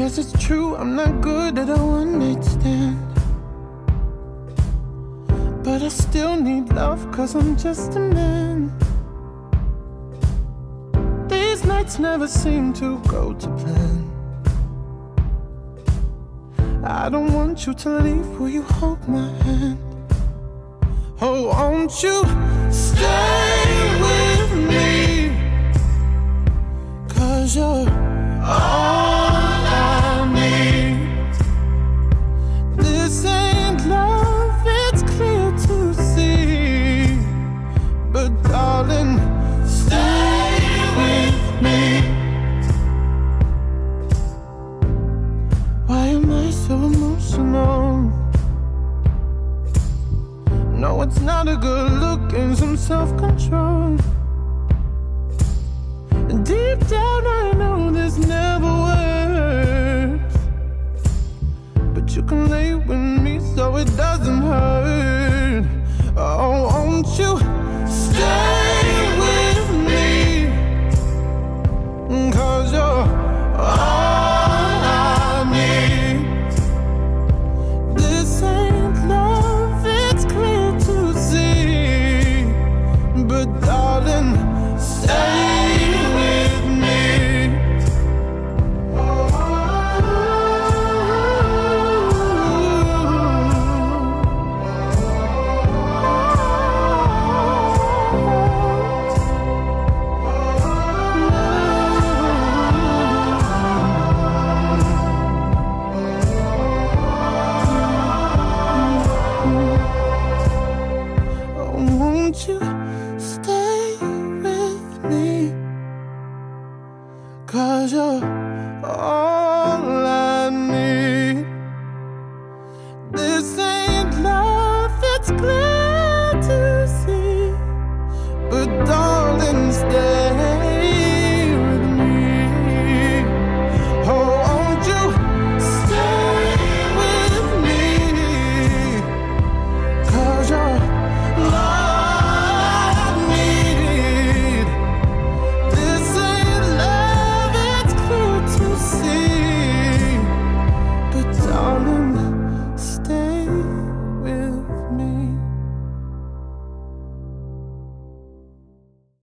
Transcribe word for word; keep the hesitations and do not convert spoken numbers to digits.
guess it's true, I'm not good at a one-night stand, but I still need love, cause I'm just a man. These nights never seem to go to plan. I don't want you to leave, will you hold my hand? Oh, won't you stay with me? Cause you're all I need. This ain't love, it's clear to see, but darling, stay with me. Why am I so emotional? No, it's not a good look and some self-control. Deep down I know this never works, but you can lay with me so it doesn't hurt. Oh, won't you stay with me? Cause you're all I need. This ain't love, it's clear to see, but darling, stay. Won't you stay with me? Cause you're all I